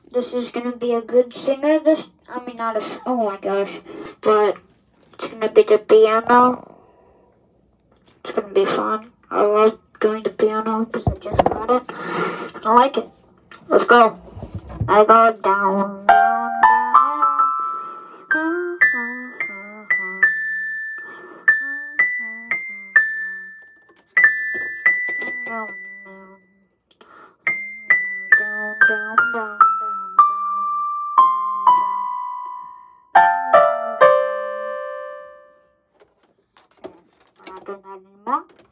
this is gonna be a good singer. I mean, not a, oh my gosh, but it's gonna be the piano. It's gonna be fun. I love doing the piano because I just got it. I like it. Let's go. I go down, I'm not doing that anymore.